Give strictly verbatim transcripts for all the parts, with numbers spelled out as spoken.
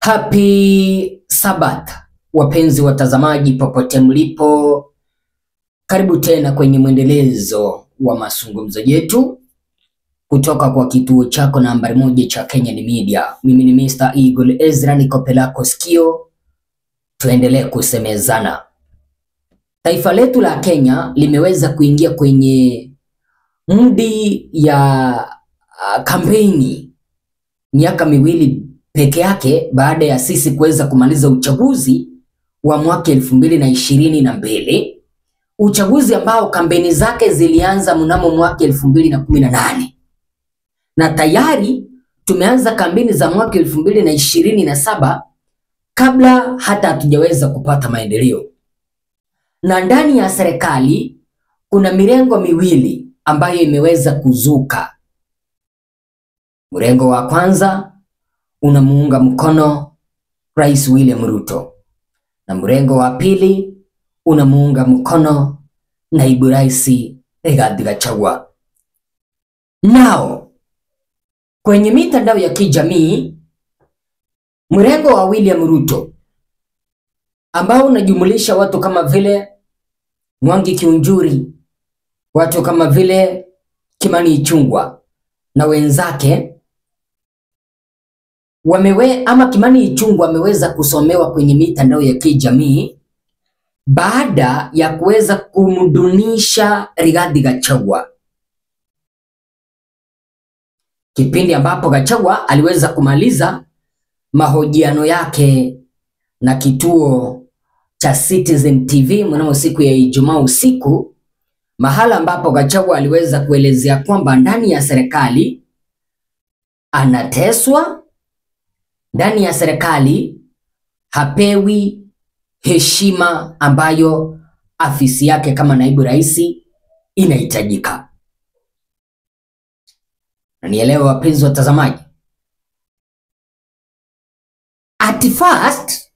Happy Sabbath, wapenzi watazamaji popote mlipo. Karibu tena kwenye mwendelezo wa mazungumzo yetu kutoka kwa kituo chako nambari moja cha Kenyan Media. Mimi ni Mister Eagle Ezra, niko pelako sikio. Tuendelee kusemezana. Taifa letu la Kenya limeweza kuingia kwenye mudi ya uh, kampeni miaka miwili peke yake baada ya sisi kuweza kumaliza uchaguzi wa mwaka elfu mbili na ishirini na mbili, uchaguzi ambao kampeni zake zilianza mnamo mwaka elfu mbili na kumi na nane, na tayari tumeanza kampeni za mwaka elfu mbili na ishirini na saba kabla hata hatujaweza kupata maendeleo. Na ndani ya serikali kuna mirengo miwili ambayo imeweza kuzuka. Mrengo wa kwanza unamuunga mkono Rais William Ruto, na mrengo wa pili unamuunga mkono Naibu Rais Gachagua. Nao kwenye mitandao ya kijamii, mrengo wa William Ruto ambao unajumulisha watu kama vile Mwangi Kiunjuri, watu kama vile Kimani Ichung'wah na wenzake, wamewe ama Kimani Ichung'wah ameweza kusomewa kwenye mitandao ya kijamii baada ya kuweza kumdunisha Rigathi Gachagua, kipindi ambapo Gachagua aliweza kumaliza mahojiano yake na kituo cha Citizen T V mnamo siku ya Ijumaa usiku, mahala ambapo Gachagua aliweza kuelezea kwamba ndani ya serikali anateswa, ndani ya serikali hapewi heshima ambayo afisi yake kama naibu rais inahitajika. Na nielewa wapenzi watazamaji, at first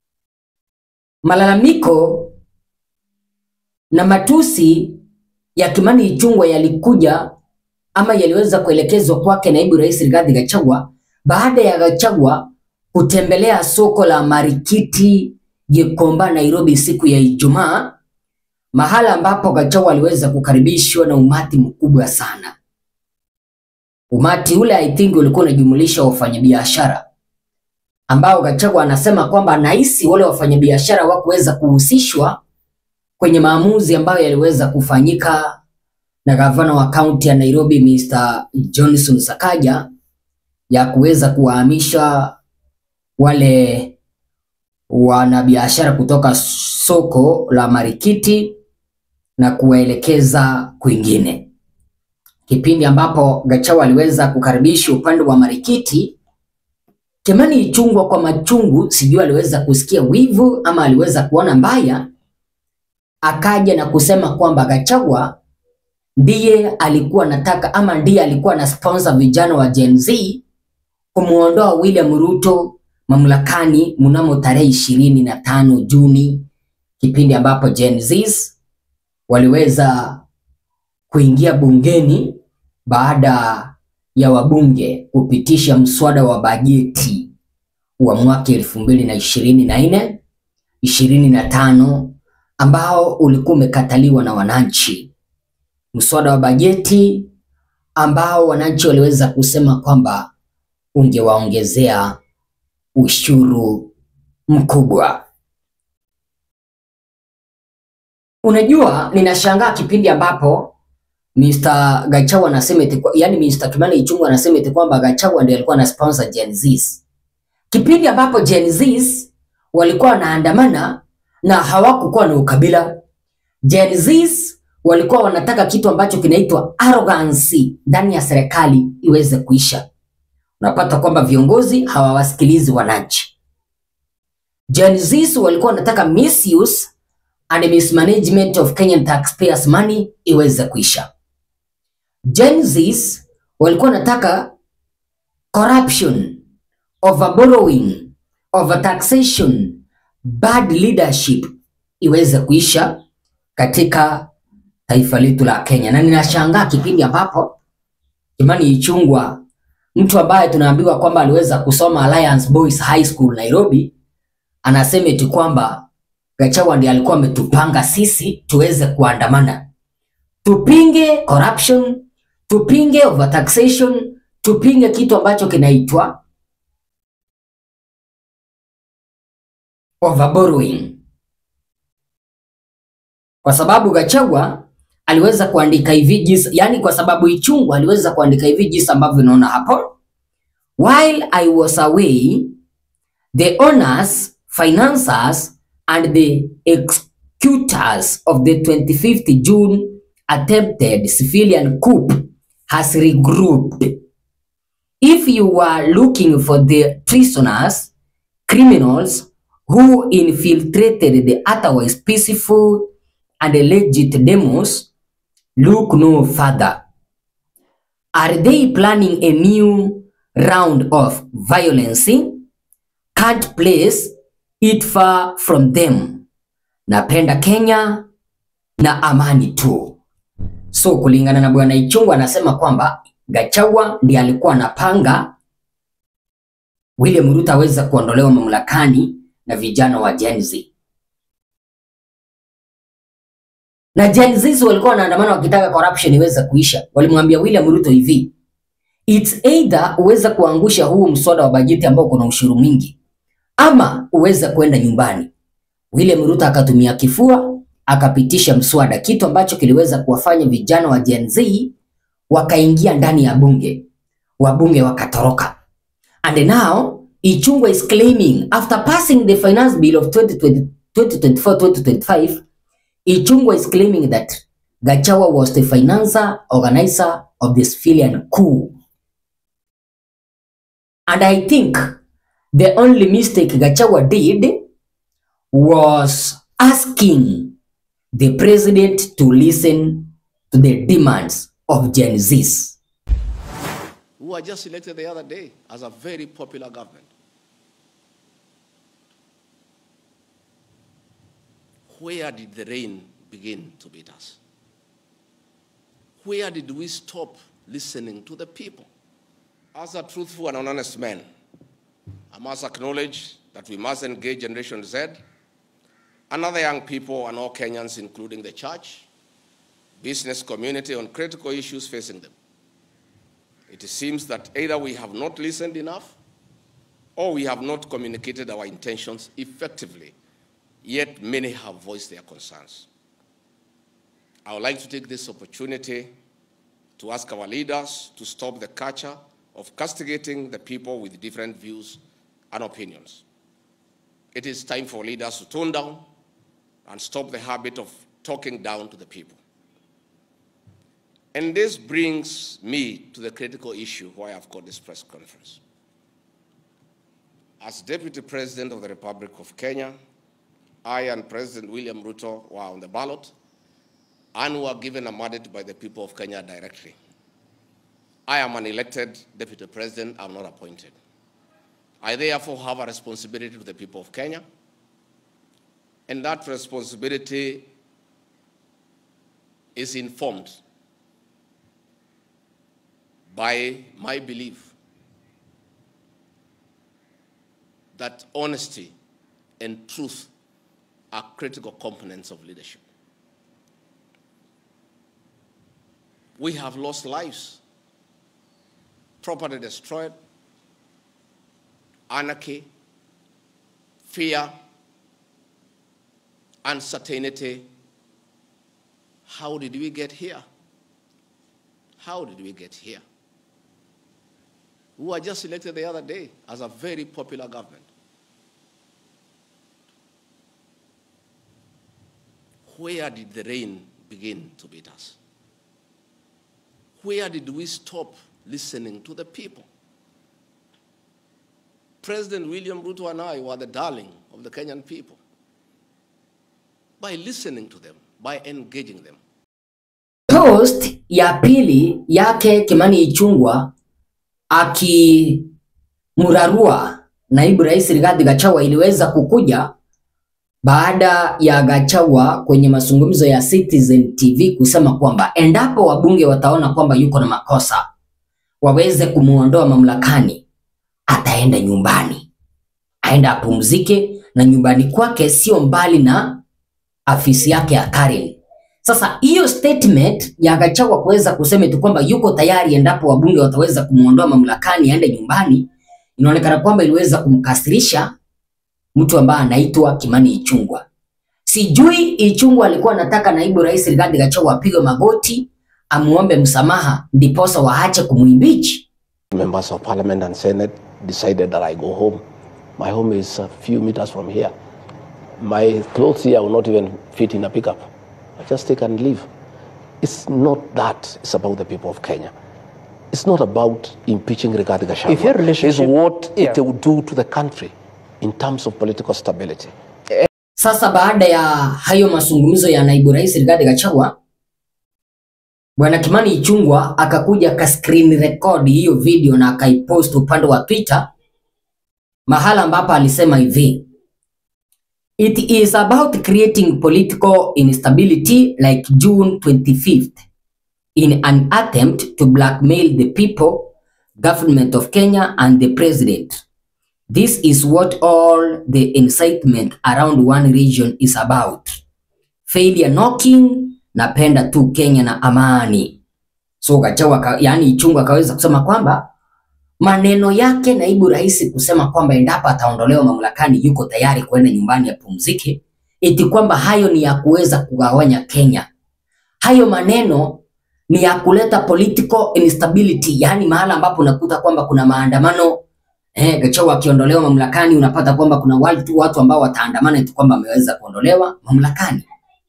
malalamiko na matusi ya Kimani Ichung'wah yalikuja ama yaliweza kuelekezwa kwake naibu rais Rigathi Gachagua baada ya Gachagua kutembelea soko la Marikiti Gikomba Nairobi siku ya Ijumaa, mahala ambapo Gachagua aliweza kukaribishwa na umati mkubwa sana. Umati ule I think ulikuwa unajumulisha wafanyabiashara ambao Gachagua anasema kwamba anahisi wale wafanyabiashara hawakuweza kuhusishwa kwenye maamuzi ambayo yaliweza kufanyika na gavana wa kaunti ya Nairobi Mister Johnson Sakaja ya kuweza kuwahamisha wale wanabiashara kutoka soko la Marikiti na kuwaelekeza kwingine. Kipindi ambapo Gachagua aliweza kukaribisha upande wa Marikiti, Kimani Ichung'wah kwa machungu, sijui aliweza kusikia wivu ama aliweza kuona mbaya, akaja na kusema kwamba Gachagua ndiye alikuwa nataka ama ndiye alikuwa na sponsor vijana wa Gen Z kumuondoa William Ruto mamlakani mnamo tarehe ishirini na tano Juni, kipindi ambapo Gen Zs waliweza kuingia bungeni baada ya wabunge kupitisha mswada wa bajeti wa mwaka elfu mbili na ishirini na nne ishirini na tano ambao ulikuwa umekataliwa na wananchi. Mswada wa bajeti ambao wananchi waliweza kusema kwamba ungewaongezea ushuru mkubwa. Unajua, ninashangaa kipindi ambapo Mister Gachagua anasema eti, yani Mister Kimani Ichung'wah anasema eti kwamba Gachagua ndiye alikuwa na sponsor Gen Zs, kipindi ambapo Gen Zs walikuwa wanaandamana na hawakukuwa na ukabila. Gen Zs walikuwa wanataka kitu ambacho kinaitwa arrogance ndani ya serikali iweze kuisha. Unapata kwamba viongozi hawawasikilizi wananchi. Gen Zs walikuwa wanataka misuse and mismanagement of Kenyan taxpayers money iweze kuisha. Gen Zs walikuwa wanataka corruption, over borrowing, over taxation, bad leadership iweze kuisha katika taifa letu la Kenya. Na ninashangaa kipindi ambapo Kimani Ichung'wah mtu ambaye tunaambiwa kwamba aliweza kusoma Alliance Boys High School Nairobi, anasema eti kwamba Gachagua ndiye alikuwa ametupanga sisi tuweze kuandamana, tupinge corruption, tupinge overtaxation, tupinge kitu ambacho kinaitwa overborrowing. Kwa sababu Gachagua aliweza kuandika hivi jinsi, yani kwa sababu Ichung'wah aliweza kuandika hivi jinsi ambavyo unaona hapo: while I was away, the owners, financiers and the executors of the twenty-fifth June attempted civilian coup has regrouped. If you were looking for the prisoners, criminals who infiltrated the otherwise peaceful and legit demos, look no further. Are they planning a new round of violence? Can't place it far from them. Napenda Kenya na amani tu. So kulingana na bwana Ichung'wah anasema kwamba Gachagua ndiye alikuwa anapanga William Ruto aweza kuondolewa mamlakani na vijana wa Gen Z. Na Gen Z walikuwa wanaandamana wakitaka corruption iweze kuisha. Walimwambia William Ruto hivi: it's either uweza kuangusha huu mswada wa bajeti ambao kuna ushuru mingi, ama uweza kwenda nyumbani. William Ruto akatumia kifua akapitisha mswada, kitu ambacho kiliweza kuwafanya vijana wa Gen Z wakaingia ndani ya bunge, wabunge wakatoroka. And now Ichung'wah is claiming after passing the finance bill of twenty twenty-four twenty twenty-five, Ichung'wah is claiming that Gachagua was the financer, organizer of the civilian coup. And I think the only mistake Gachagua did was asking the president to listen to the demands of Gen Zs, who were just elected the other day as a very popular government. Where did the rain begin to beat us? Where did we stop listening to the people? As a truthful and honest man, I must acknowledge that we must engage Generation Z and other young people and all Kenyans, including the church, business community, on critical issues facing them. It seems that either we have not listened enough or we have not communicated our intentions effectively, yet many have voiced their concerns. I would like to take this opportunity to ask our leaders to stop the culture of castigating the people with different views and opinions. It is time for leaders to tone down and stop the habit of talking down to the people. And this brings me to the critical issue why I've called this press conference. As Deputy President of the Republic of Kenya, I and President William Ruto were on the ballot and were given a mandate by the people of Kenya directly. I am an elected Deputy President, I'm not appointed. I therefore have a responsibility to the people of Kenya, and that responsibility is informed by my belief that honesty and truth are critical components of leadership. We have lost lives, property destroyed, anarchy, fear, uncertainty. How did we get here? How did we get here? We were just elected the other day as a very popular government. Where did the rain begin to beat us? Where did we stop listening to the people? President William Ruto and I were the darling of the Kenyan people by listening to them, by engaging them. Post ya pili yake Kimani Ichung'wah akimurarua naibu rais Rigathi Gachagua iliweza kukuja baada ya Gachagua kwenye mazungumzo ya Citizen T V kusema kwamba endapo wabunge wataona kwamba yuko na makosa, waweze kumuondoa mamlakani, ataenda nyumbani, aenda apumzike, na nyumbani kwake sio mbali na afisi yake ya Karen. Sasa hiyo statement ya Gachagua kuweza kusema tu kwamba yuko tayari endapo wabunge wataweza kumuondoa mamlakani aende nyumbani, inaonekana kwamba iliweza kumkasirisha mtu ambaye anaitwa Kimani Ichung'wah. Sijui Ichung'wah alikuwa anataka naibu rais Rigathi Gachagua apige magoti amuombe msamaha ndiposa waache kumuimpeach. Members of Parliament and Senate decided that I go home. My home is a few meters from here. My clothes here will not even fit in a pickup. I just take and leave. It's not that. It's about the people of Kenya. It's not about impeaching Rigathi Gachagua. If your relationship, it's what yeah. it will do to the country in terms of political stability. Sasa baada ya hayo mazungumzo ya naibu rais Rigathi Gachagua, Bwana Kimani Ichung'wah akakuja ka screen record hiyo video na akaipost upande wa Twitter, mahala ambapo alisema hivi: It is about creating political instability like June twenty-fifth in an attempt to blackmail the people, government of Kenya and the president. This is what all the incitement around one region is about. Failure knocking, napenda tu Kenya na amani. So Gachagua, yani Ichung'wah akaweza kusema kwamba maneno yake naibu rais kusema kwamba endapo ataondolewa mamlakani yuko tayari kwenda nyumbani apumzike, eti kwamba hayo ni ya kuweza kugawanya Kenya. Hayo maneno ni ya kuleta political instability, yani mahala ambapo unakuta kwamba kuna maandamano. Eh, Gachagua akiondolewa mamlakani unapata kwamba kuna watu watu ambao wataandamana eti kwamba ameweza kuondolewa mamlakani.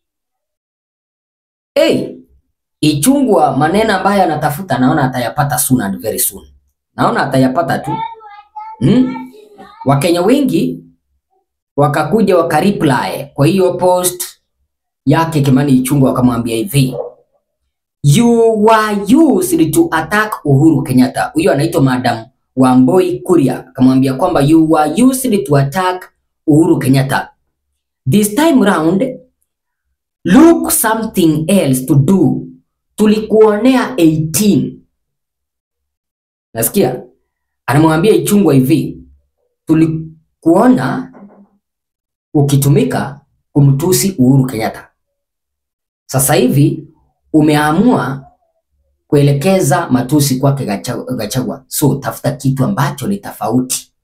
Hey, Ichung'wah maneno ambayo anatafuta naona atayapata soon and very soon. Naona atayapata tu. Hmm? Wakenya wengi wakakuja wakareply kwa hiyo post yake Kimani Ichung'wah, wakamwambia hivi: You were used to attack Uhuru Kenyatta. Huyo anaitwa Madam Wamboi Kuria, akamwambia kwamba you were used to attack Uhuru Kenyatta. This time round, look something else to do. Tulikuonea eighteen. Nasikia? Anamwambia Ichung'wah hivi: tulikuona ukitumika kumtusi Uhuru Kenyatta. Sasa hivi umeamua kuelekeza matusi kwake Gachagua. So tafuta kitu ambacho ni tofauti.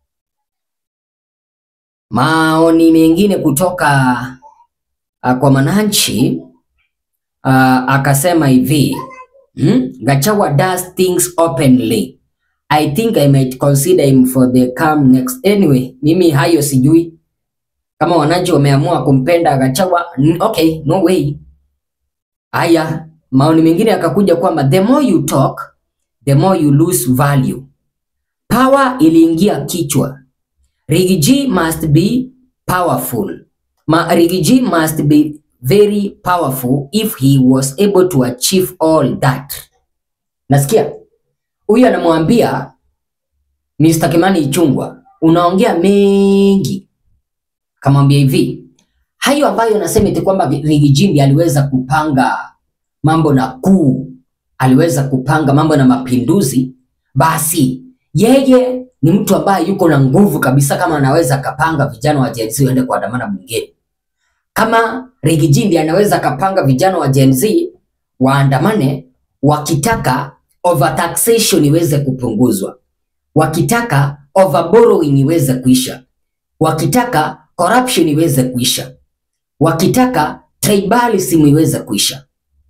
Maoni mengine kutoka uh, kwa Mwananchi uh, akasema hivi: hmm? Gachagua does things openly. I think I might consider him for the come next. Anyway, mimi hayo sijui. Kama wananchi wameamua kumpenda Gachagua, okay, no way. Aya, maoni mengine akakuja kwamba the more you talk, the more you lose value. Power iliingia kichwa. Riggy G must be powerful. Ma Riggy G must be very powerful if he was able to achieve all that. Nasikia? Huyu anamwambia Mister Kimani Ichung'wah, unaongea mengi. Kamwambia hivi: hayo ambayo nasema eti kwamba Riggy G aliweza kupanga mambo na kuu, aliweza kupanga mambo na mapinduzi, basi yeye ni mtu ambaye yuko na nguvu kabisa kama anaweza kapanga vijana wa Gen Z waende kuandamana bungeni. Kama Riggy G anaweza kapanga vijana wa Gen Z waandamane wakitaka overtaxation iweze kupunguzwa, wakitaka overborrowing iweze kuisha, wakitaka corruption iweze kuisha, wakitaka tribalism iweze kuisha.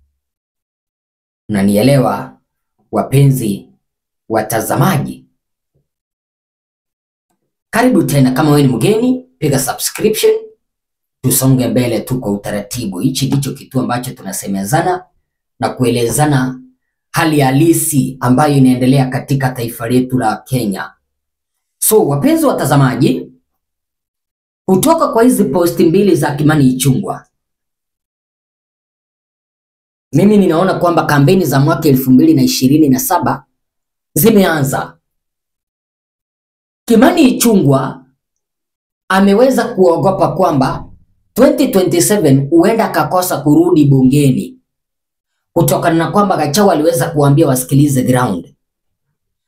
Na nielewa wapenzi watazamaji. Karibu tena, kama wewe ni mgeni piga subscription, tusonge mbele tu kwa utaratibu. Hichi ndicho kitu ambacho tunasemezana na kuelezana hali halisi ambayo inaendelea katika taifa letu la Kenya. So wapenzi watazamaji, kutoka kwa hizi posti mbili za Kimani Ichung'wah, mimi ninaona kwamba kampeni za mwaka elfu mbili na ishirini na saba zimeanza. Kimani Ichung'wah ameweza kuogopa kwamba twenty twenty-seven huenda akakosa kurudi bungeni, kutokana na kwamba Gachagua aliweza kuambia wasikilize ground.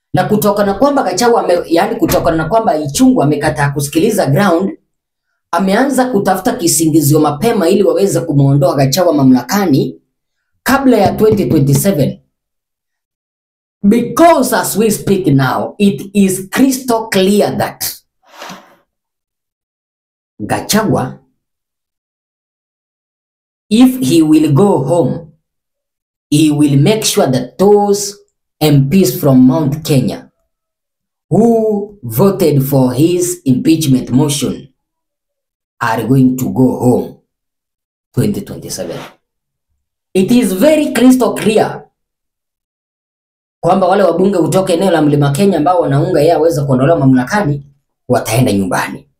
Na kutokana kwamba Gachagua ame, yani kutokana na kwamba Ichung'wah amekataa kusikiliza ground, ameanza kutafuta kisingizio mapema ili waweze kumuondoa Gachagua mamlakani kabla ya twenty twenty-seven. Because as we speak now, it is crystal clear that Gachagua, if he will go home, he will make sure that those M Ps from Mount Kenya who voted for his impeachment motion are going to go home twenty twenty-seven. It is very crystal clear kwamba wale wabunge kutoka eneo la Mlima Kenya ambao wanaunga yeye aweze kuondolewa mamlakani wataenda nyumbani.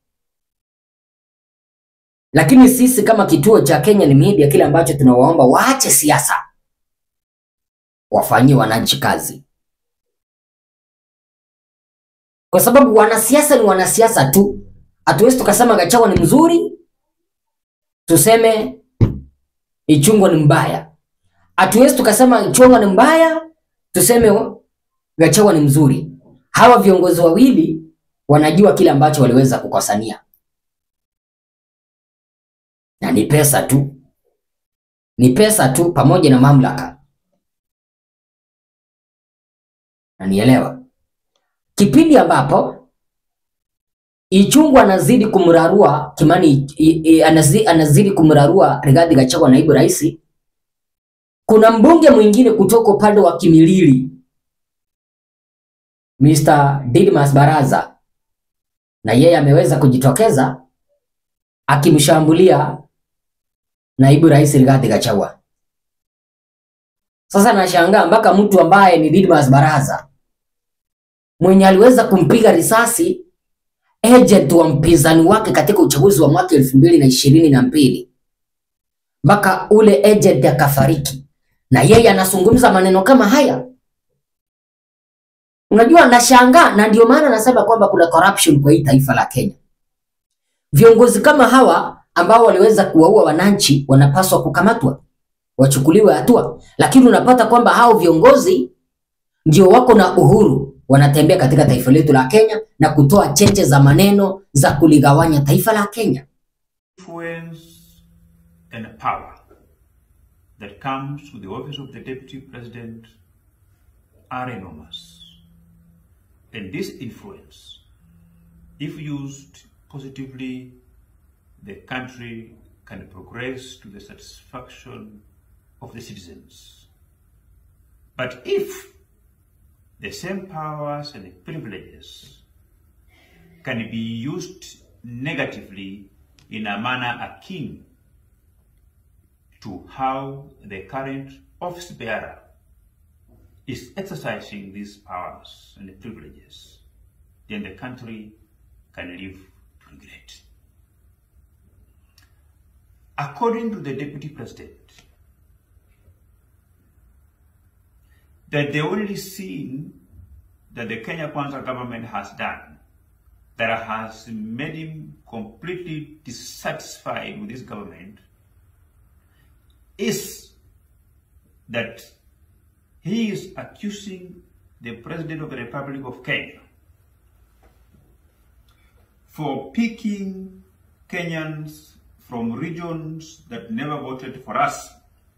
Lakini sisi kama kituo cha Kenya ni media, kile ambacho tunawaomba waache siasa, wafanyie wananchi kazi. Kwa sababu wanasiasa ni wanasiasa tu. Hatuwezi tukasema Gachagua ni mzuri, tuseme Ichung'wah ni mbaya. Hatuwezi tukasema Ichung'wah ni mbaya, tuseme Gachagua ni mzuri. Hawa viongozi wawili wanajua kile ambacho waliweza kukosania. Na ni pesa tu. Ni pesa tu pamoja na mamlaka. Na nielewa. Kipindi ambapo Ichung'wah anazidi kumrarua Kimani, anazidi, anazidi kumrarua Rigathi Gachagua naibu rais, kuna mbunge mwingine kutoka upande wa Kimilili, Mister Didmas Baraza, na yeye ameweza kujitokeza akimshambulia naibu rais Rigathi Gachagua. Sasa nashangaa mpaka mtu ambaye ni Didmas Baraza, mwenye aliweza kumpiga risasi agent wa mpinzani wake katika uchaguzi wa mwaka elfu mbili na ishirini na mbili, mpaka ule agent akafariki, na yeye anazungumza maneno kama haya. Unajua nashangaa, na ndio maana nasema kwamba kuna corruption kwa hii taifa la Kenya. Viongozi kama hawa ambao waliweza kuwaua wananchi wanapaswa kukamatwa, wachukuliwe hatua, lakini unapata kwamba hao viongozi ndio wako na uhuru, wanatembea katika taifa letu la Kenya na kutoa cheche za maneno za kuligawanya taifa la Kenya. Influence and power that comes with the office of the Deputy President are enormous. And this influence, if used positively, the country can progress to the satisfaction of the citizens. But if the same powers and privileges can be used negatively in a manner akin to how the current office bearer is exercising these powers and privileges, then the country can live to regret. According to the Deputy President, that the only sin that the Kenya Kwanza government has done that has made him completely dissatisfied with this government is that he is accusing the President of the Republic of Kenya for picking Kenyans from regions that never voted for us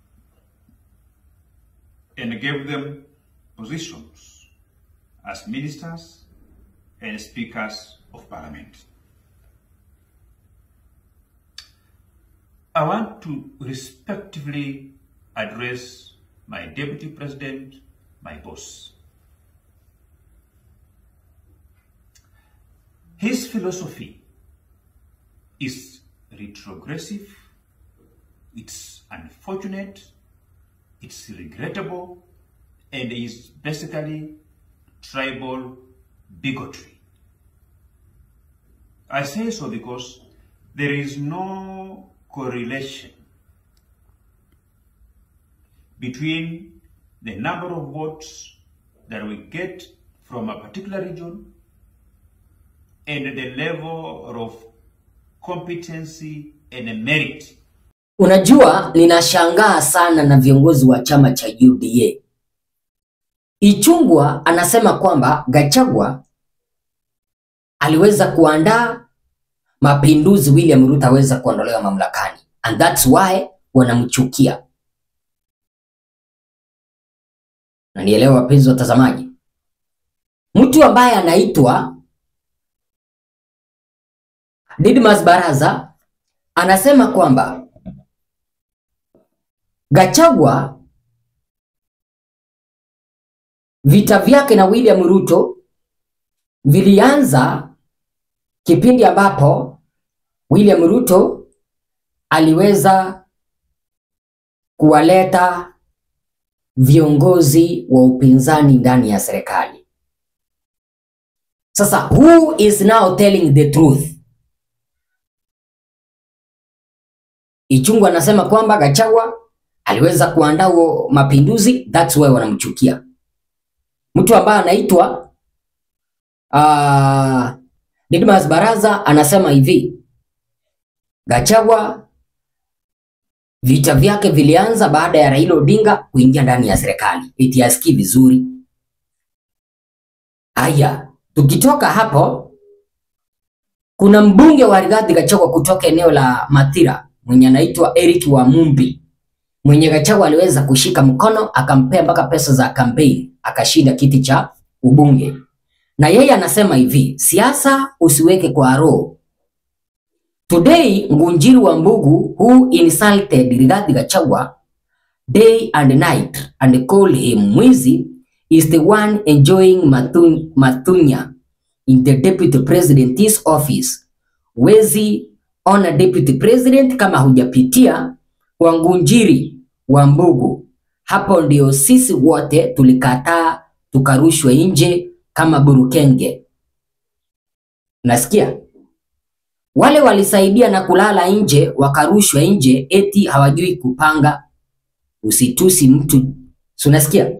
and gave them positions as ministers and speakers of parliament. I want to respectively address my Deputy President, my boss. His philosophy is retrogressive, it's unfortunate, it's regrettable, and is basically tribal bigotry. I say so because there is no correlation between the number of votes that we get from a particular region and the level of competency and merit. Unajua, ninashangaa sana na viongozi wa chama cha U D A. Ichung'wah anasema kwamba Gachagua aliweza kuandaa mapinduzi William Ruto aweza kuondolewa mamlakani, and that's why wanamchukia. Na nielewa wapenzi watazamaji, mtu ambaye anaitwa Didmas Baraza anasema kwamba Gachagua vita vyake na William Ruto vilianza kipindi ambapo William Ruto aliweza kuwaleta viongozi wa upinzani ndani ya serikali. Sasa who is now telling the truth? Ichung'wah anasema kwamba Gachagua aliweza kuandaa mapinduzi, that's why wanamchukia. Mtu ambaye anaitwa uh, Didmas Baraza anasema hivi, Gachagua vita vyake vilianza baada ya Raila Odinga kuingia ndani ya serikali. Eti asikii vizuri. Aya, tukitoka hapo, kuna mbunge wa Rigathi Gachagua kutoka eneo la Mathira mwenye anaitwa Eric Wamumbi, mwenye Gachagua aliweza kushika mkono akampea mpaka pesa za campaign, akashinda kiti cha ubunge. Na yeye anasema hivi, siasa usiweke kwa roho. Today, Ngunjiri wa Mbugu, who insulted Rigathi Gachagua day and night and called him mwizi, is the one enjoying matun matunya in the deputy president's office. Wezi ona deputy president kama hujapitia kwa Ngunjiri wa Mbugu. Hapo ndio sisi wote tulikataa tukarushwa nje kama burukenge. Nasikia wale walisaidia na kulala nje wakarushwa nje eti hawajui kupanga. Usitusi mtu. Unasikia?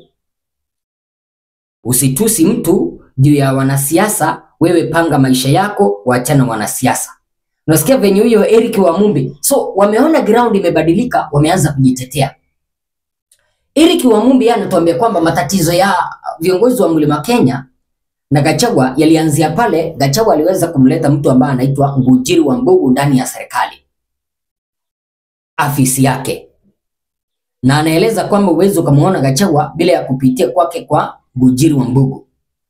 Usitusi mtu juu ya wanasiasa, wewe panga maisha yako, waachana wanasiasa. Unasikia venye huyo Eric Wamumbi. So wameona ground imebadilika, wameanza kujitetea. Eric Wamumbi anatuambia kwamba matatizo ya viongozi wa Mlima Kenya na Gachagua yalianzia pale Gachagua aliweza kumleta mtu ambaye anaitwa Ngunjiri wa Mbugu ndani ya serikali, afisi yake. Na anaeleza kwamba uwezo kumuona Gachagua bila ya kupitia kwake kwa Ngunjiri wa Mbugu.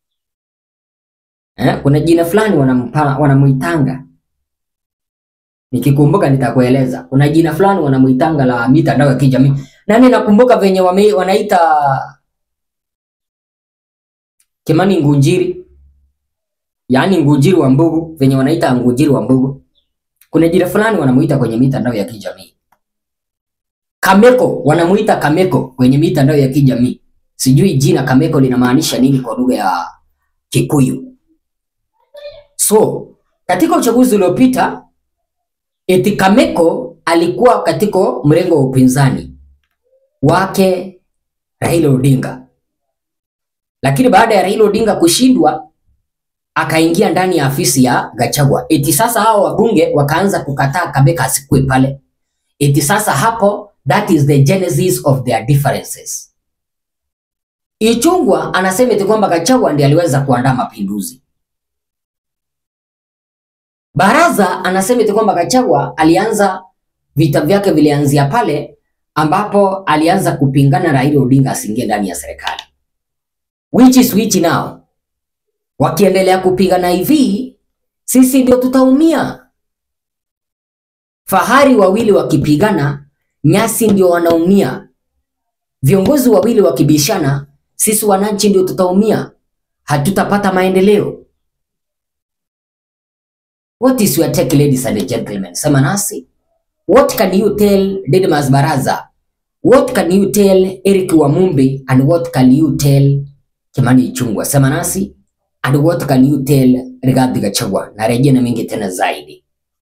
Eh, kuna jina fulani wanamuitanga. Nikikumbuka nitakueleza. Kuna jina fulani wanamuitanga la mitandao ya kijamii. Nani nakumbuka venye wame, wanaita Kimani Ngunjiri. Yaani Ngunjiri wa Mbugu, venye wanaita Ngunjiri wa Mbugu. Kuna jina fulani wanamuita kwenye mitandao ya kijamii. Kameko, wanamuita Kameko kwenye mitandao ya kijamii. Sijui jina Kameko linamaanisha nini kwa lugha ya Kikuyu. So, katika uchaguzi uliopita, eti Kameko alikuwa katika mrengo wa upinzani wake Raila Odinga. Lakini baada ya Raila Odinga kushindwa, akaingia ndani ya afisi ya Gachagua. Eti sasa hao wabunge wakaanza kukataa Kameko asikue pale. Eti sasa hapo, that is the genesis of their differences. Ichung'wah anasema eti kwamba Gachagua ndiye aliweza kuandaa mapinduzi. Baraza anasema eti kwamba Gachagua alianza vita vyake vilianzia pale ambapo alianza kupingana Raila Odinga asiingie ndani ya serikali. Which is which now? Wakiendelea kupigana hivi, sisi ndio tutaumia. Fahari wawili wakipigana, nyasi ndio wanaumia. Viongozi wawili wakibishana, sisi wananchi ndio tutaumia. Hatutapata maendeleo. What is your take, ladies and gentlemen? Sema nasi. What can you tell Didmas Baraza? What can you tell Eric Wamumbi? And what can you tell Kimani Ichung'wah? Sema nasi. And what can you tell Rigathi Gachagua? Na rejea na mengi tena zaidi.